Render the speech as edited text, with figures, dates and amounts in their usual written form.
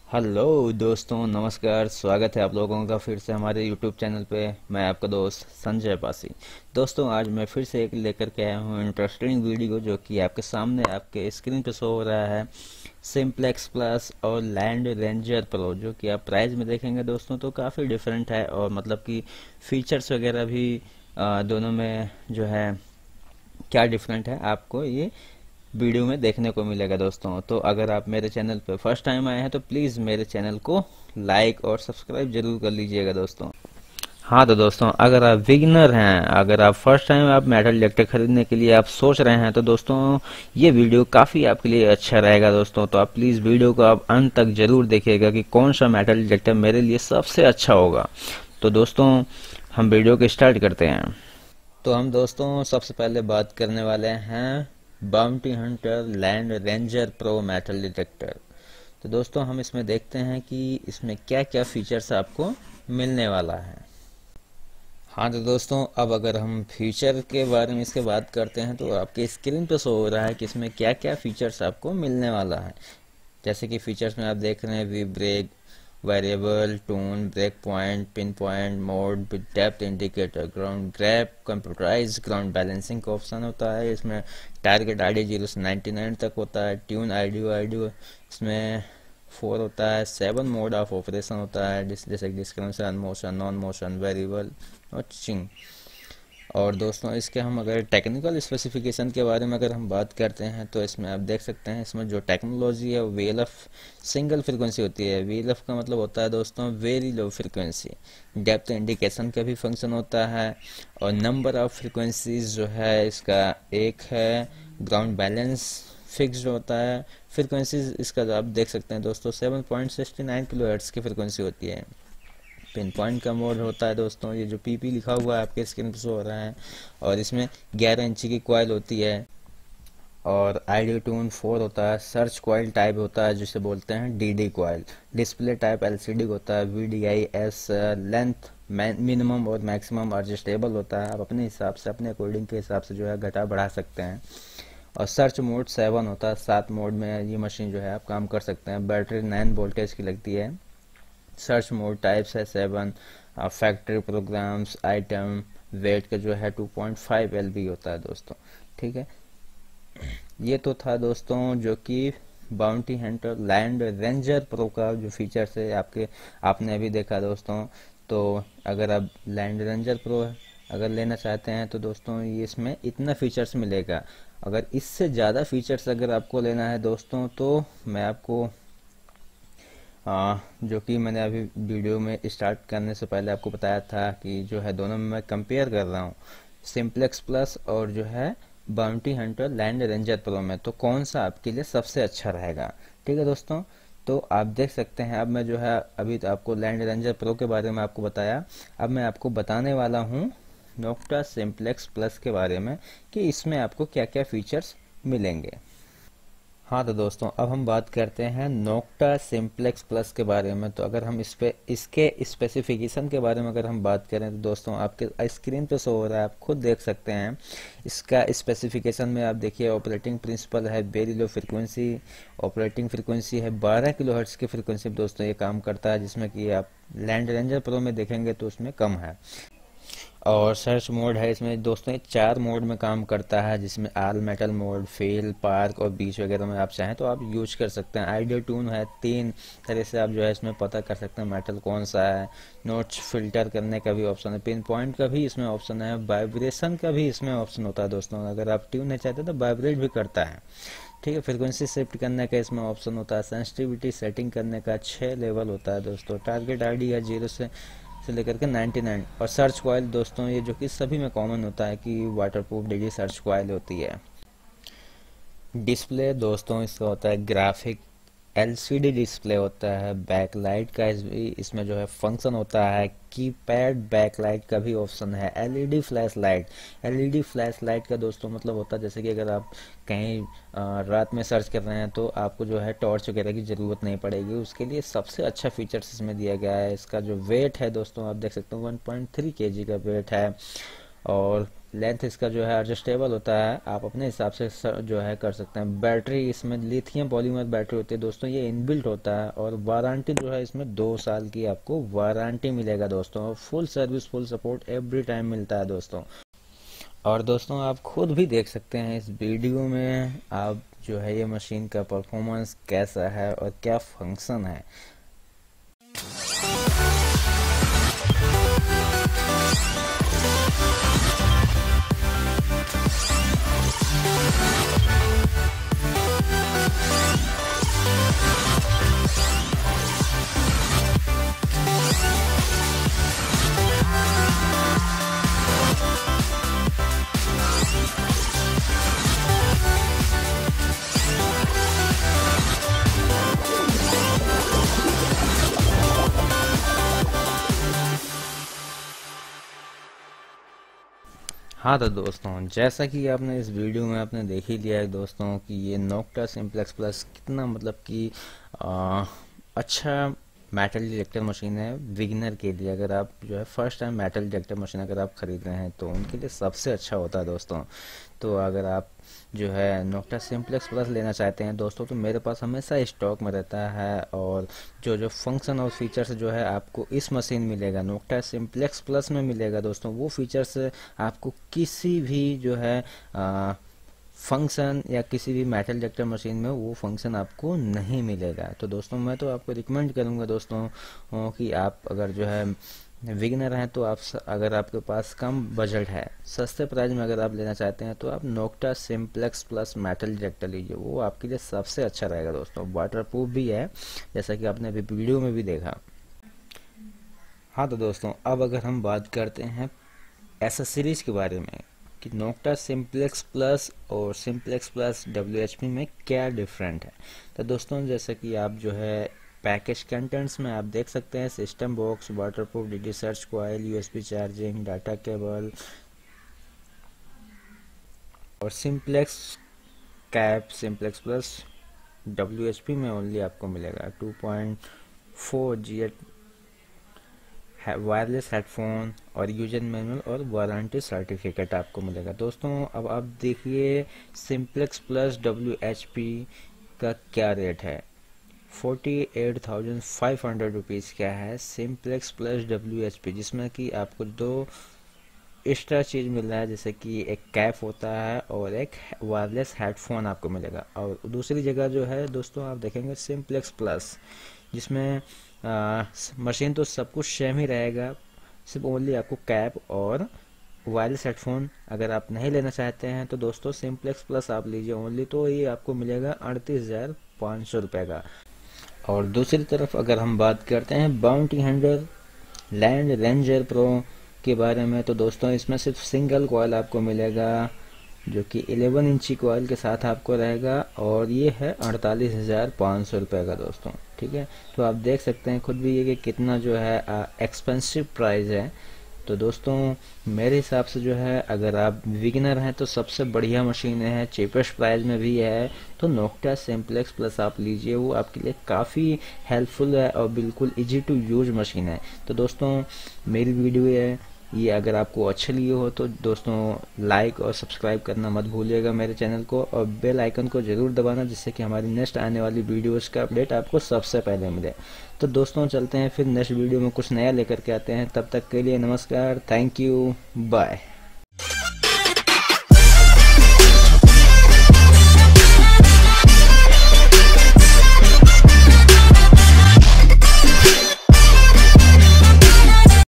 Hello दोस्तों, नमस्कार। स्वागत है आप लोगों का फिर से हमारे यूट्यूब चैनल पे। मैं आपका दोस्त संजय पासी। दोस्तों, आज मैं फिर से एक लेकर के आया हूँ इंटरेस्टिंग वीडियो, जो कि आपके सामने आपके स्क्रीन पे शो हो रहा है। सिंप्लेक्स प्लस और लैंड रेंजर प्रो, जो कि आप प्राइस में देखेंगे दोस्तों तो काफ़ी डिफरेंट है, और मतलब कि फीचर्स वगैरह भी दोनों में जो है क्या डिफरेंट है आपको ये वीडियो में देखने को मिलेगा दोस्तों। तो अगर आप मेरे चैनल पर फर्स्ट टाइम आए हैं तो प्लीज़ मेरे चैनल को लाइक और सब्सक्राइब जरूर कर लीजिएगा दोस्तों। हाँ तो दोस्तों, अगर आप बिगिनर हैं, अगर आप फर्स्ट टाइम आप मेटल डिटेक्टर खरीदने के लिए आप सोच रहे हैं, तो दोस्तों ये वीडियो काफ़ी आपके लिए अच्छा रहेगा दोस्तों। तो आप प्लीज़ वीडियो को आप अंत तक जरूर देखिएगा कि कौन सा मेटल डिटेक्टर मेरे लिए सबसे अच्छा होगा। तो दोस्तों, हम वीडियो को स्टार्ट करते हैं। तो हम दोस्तों सबसे पहले बात करने वाले हैं bounty Hunter land ranger Pro metal detector. तो दोस्तों, हम इसमें देखते हैं कि इसमें क्या क्या फीचर्स आपको मिलने वाला है। हाँ तो दोस्तों, अब अगर हम फीचर के बारे में इसके बात करते हैं तो आपके स्क्रीन पे शो हो रहा है कि इसमें क्या क्या फीचर्स आपको मिलने वाला है। जैसे कि फीचर्स में आप देख रहे हैं V break, variable tone, break point, pin point mode, depth indicator, ground grab, computerize ground balancing का ऑप्शन होता है इसमें। टारगेट आईडी 0 से 99 तक होता है। ट्यून आईडी इसमें 4 होता है। 7 मोड ऑफ ऑपरेशन होता है, जैसे description, motion, non motion, variable, notching. और दोस्तों, इसके हम अगर टेक्निकल स्पेसिफिकेशन के बारे में अगर हम बात करते हैं तो इसमें आप देख सकते हैं, इसमें जो टेक्नोलॉजी है वो वीएलएफ सिंगल फ्रीक्वेंसी होती है। वीएलएफ का मतलब होता है दोस्तों very low frequency. Depth indication का भी फंक्शन होता है। और नंबर ऑफ फ्रीक्वेंसीज जो है इसका एक है। ग्राउंड बैलेंस फिक्स होता है। फ्रीक्वेंसीज इसका आप देख सकते हैं दोस्तों 7.69 किलोहर्ट्ज की फ्रीक्वेंसी होती है। पिन पॉइंट का मोड होता है दोस्तों, ये जो पीपी लिखा हुआ है आपके स्क्रीन पर शो हो रहा है। और इसमें 11 इंची की कॉइल होती है। और आईडी ट्यून 4 होता है। सर्च कॉइल टाइप होता है जिसे बोलते हैं DD coil. Display type LCD होता है। वीडीआई एस लेंथ मिनिमम और मैक्सिमम एडजस्टेबल होता है। आप अपने हिसाब से, अपने अकॉर्डिंग के हिसाब से जो है घटा बढ़ा सकते हैं। और सर्च मोड 7 होता है। 7 मोड में ये मशीन जो है आप काम कर सकते हैं। बैटरी 9 वोल्टेज की लगती है। सर्च मोड टाइप्स है 7। फैक्ट्री प्रोग्राम्स आइटम वेट का जो है 2.5 LB होता है दोस्तों। ठीक है, ये तो था दोस्तों जो कि Bounty Hunter land ranger Pro का जो फीचर्स है आपके आपने अभी देखा दोस्तों। तो अगर आप लैंड रेंजर प्रो अगर लेना चाहते हैं तो दोस्तों ये इसमें इतना फीचर्स मिलेगा। अगर इससे ज़्यादा फीचर्स अगर आपको लेना है दोस्तों तो मैं आपको जो कि मैंने अभी वीडियो में स्टार्ट करने से पहले आपको बताया था कि जो है दोनों में मैं कंपेयर कर रहा हूँ, सिंप्लेक्स प्लस और जो है Bounty Hunter land ranger Pro में, तो कौन सा आपके लिए सबसे अच्छा रहेगा। ठीक है दोस्तों, तो आप देख सकते हैं अब मैं जो है अभी तो आपको लैंड रेंजर प्रो के बारे में आपको बताया। अब मैं आपको बताने वाला हूँ नोक्टा सिंप्लेक्स प्लस के बारे में कि इसमें आपको क्या क्या फीचर्स मिलेंगे। हाँ तो दोस्तों, अब हम बात करते हैं नोक्टा सिंप्लेक्स प्लस के बारे में। तो अगर हम इस पे इसके स्पेसिफिकेशन के बारे में अगर हम बात करें तो दोस्तों आपके स्क्रीन पे शो हो रहा है, आप खुद देख सकते हैं। इसका स्पेसिफिकेशन में आप देखिए, ऑपरेटिंग प्रिंसिपल है very low frequency. Operating frequency है 12 किलोहर्ट्ज की फ्रिक्वेंसी दोस्तों ये काम करता है, जिसमें कि आप लैंड रेंजर प्रो में देखेंगे तो उसमें कम है। और सर्च मोड है इसमें दोस्तों, ये 4 मोड में काम करता है, जिसमें आल मेटल मोड, फेल, पार्क और बीच वगैरह में आप चाहें तो आप यूज कर सकते हैं। आइडियो ट्यून है, 3 तरह से आप जो है इसमें पता कर सकते हैं मेटल कौन सा है। नोट्स फिल्टर करने का भी ऑप्शन है। पिन पॉइंट का भी इसमें ऑप्शन है। वाइब्रेशन का भी इसमें ऑप्शन होता है दोस्तों, अगर आप ट्यून नहीं चाहते तो वाइब्रेट भी करता है। ठीक है, फ्रिक्वेंसी शिफ्ट करने का इसमें ऑप्शन होता है। सेंसिटिविटी सेटिंग करने का 6 लेवल होता है दोस्तों। टारगेट आईडी है 0 से लेकर के 99। और सर्च कॉइल दोस्तों, ये जो कि सभी में कॉमन होता है कि water proof DD search coil होती है। डिस्प्ले दोस्तों इसका होता है ग्राफिक एलसीडी डिस्प्ले होता है। बैकलाइट का इसमें जो है फंक्शन होता है। कीपैड बैकलाइट का भी ऑप्शन है। LED flash light. LED flash light का दोस्तों मतलब होता है जैसे कि अगर आप कहीं रात में सर्च कर रहे हैं तो आपको जो है टॉर्च वगैरह की ज़रूरत नहीं पड़ेगी। उसके लिए सबसे अच्छा फीचर्स इसमें दिया गया है। इसका जो वेट है दोस्तों आप देख सकते हो 1.3 kg का वेट है। और लेंथ इसका जो है एडजस्टेबल होता है, आप अपने हिसाब से जो है कर सकते हैं। बैटरी इसमें लिथियम पॉलीमर बैटरी होती है दोस्तों, ये इनबिल्ट होता है। और वारंटी जो है इसमें 2 साल की आपको वारंटी मिलेगा दोस्तों। Full service full support every time मिलता है दोस्तों। और दोस्तों आप खुद भी देख सकते हैं इस वीडियो में आप जो है ये मशीन का परफॉर्मेंस कैसा है और क्या फंक्शन है। हाँ तो दोस्तों जैसा कि आपने इस वीडियो में आपने देख ही लिया है दोस्तों कि ये नोक्टा सिंप्लेक्स प्लस कितना मतलब कि अच्छा मेटल डिटेक्टर मशीन है बिगिनर के लिए। अगर आप जो है first time metal detector machine अगर आप खरीद रहे हैं तो उनके लिए सबसे अच्छा होता है दोस्तों। तो अगर आप जो है नोक्टा सिंप्लेक्स प्लस लेना चाहते हैं दोस्तों तो मेरे पास हमेशा स्टॉक में रहता है। और जो जो फंक्शन और फीचर्स जो है आपको इस मशीन मिलेगा नोक्टा सिंप्लेक्स प्लस में मिलेगा दोस्तों, वो फीचर्स आपको किसी भी जो है फंक्शन या किसी भी मेटल डिटेक्टर मशीन में वो फंक्शन आपको नहीं मिलेगा। तो दोस्तों मैं तो आपको रिकमेंड करूंगा दोस्तों कि आप अगर जो है बिगिनर हैं तो आप अगर आपके पास कम बजट है, सस्ते प्राइस में अगर आप लेना चाहते हैं तो आप Nokta simplex Plus metal detector लीजिए, वो आपके लिए सबसे अच्छा रहेगा दोस्तों। वाटर प्रूफ भी है जैसा कि आपने अभी वीडियो में भी देखा। हाँ तो दोस्तों अब अगर हम बात करते हैं एसेसरीज के बारे में कि नोक्टा सिंप्लेक्स प्लस और सिंप्लेक्स प्लस WHP में क्या डिफरेंट है। तो दोस्तों जैसे कि आप जो है पैकेज कंटेंट्स में आप देख सकते हैं system box, waterproof DD search coil, USB charging, data cable और simplex cap simplex plus WHP में ओनली आपको मिलेगा 2.4 GHz वायरलेस हेडफोन और यूजर मैनुअल और वारंटी सर्टिफिकेट आपको मिलेगा दोस्तों। अब आप देखिए सिंप्लेक्स प्लस WHP का क्या रेट है, 48,500 रुपीज़ का है सिंप्लेक्स प्लस WHP, जिसमें कि आपको 2 एक्स्ट्रा चीज़ मिल रहा है जैसे कि एक कैप होता है और एक वायरलेस हेडफोन आपको मिलेगा। और दूसरी जगह जो है दोस्तों आप देखेंगे सिंप्लेक्स प्लस, जिसमें मशीन तो सब कुछ सेम ही रहेगा, सिर्फ ओनली आपको कैप और वायरलेस हेडफोन अगर आप नहीं लेना चाहते हैं तो दोस्तों सिंप्लेक्स प्लस आप लीजिए ओनली, तो ये आपको मिलेगा 38,500 रुपये का। और दूसरी तरफ अगर हम बात करते हैं bounty Hunter land ranger pro के बारे में तो दोस्तों इसमें सिर्फ सिंगल कॉइल आपको मिलेगा जो कि 11 इंची कॉइल के साथ आपको रहेगा और ये है 48,500 रुपये का दोस्तों। ठीक है, तो आप देख सकते हैं खुद भी ये कि कितना जो है एक्सपेंसिव प्राइस है। तो दोस्तों मेरे हिसाब से जो है अगर आप बिगिनर हैं तो सबसे बढ़िया मशीन है, चीपेस्ट प्राइस में भी है, तो नोक्टा सिंप्लेक्स प्लस आप लीजिए, वो आपके लिए काफ़ी हेल्पफुल है और बिल्कुल इजी टू यूज मशीन है। तो दोस्तों मेरी वीडियो है ये अगर आपको अच्छे लिए हो तो दोस्तों लाइक और सब्सक्राइब करना मत भूलिएगा मेरे चैनल को, और बेल आइकन को ज़रूर दबाना जिससे कि हमारी नेक्स्ट आने वाली वीडियोस का अपडेट आपको सबसे पहले मिले। तो दोस्तों चलते हैं फिर नेक्स्ट वीडियो में कुछ नया लेकर के आते हैं, तब तक के लिए नमस्कार, थैंक यू, बाय।